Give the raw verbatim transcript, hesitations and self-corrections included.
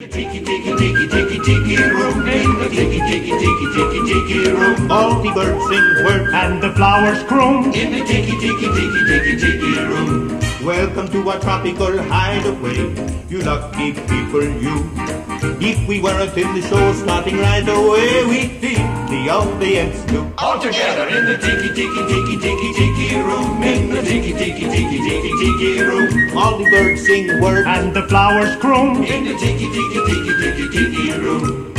Tiki, tiki, tiki, tiki, tiki room. In the tiki, tiki, tiki, tiki, tiki room. All the birds sing words and the flowers croon. In the tiki, tiki, tiki, tiki, tiki room. Welcome to our tropical hideaway, you lucky people, you. If we weren't in the show starting right away, we'd be the audience too. All together in the tiki, tiki, tiki, tiki, tiki room. In the tiki, tiki, tiki, tiki, tiki room. All the birds sing words and the flowers croon. In the tiki, tiki, tiki, tiki, tiki room.